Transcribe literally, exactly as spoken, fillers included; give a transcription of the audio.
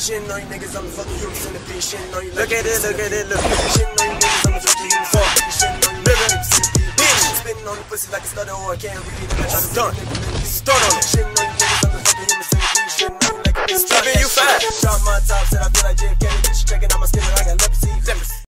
Shitting on you niggas, I'm the fucking human centipede. Shitting on you. Look at it, look at it, look. Shitting on you niggas, I'm the fucking human centipede. Shitting on you niggas, bitch. Spitting on the pussy like a stutter or I can't read it. I'm done. Start on it. Shitting on you niggas, I'm the fucking human centipede. Shitting on you like a bitch. Dropping you fat. Drop my top, said I feel like J F K.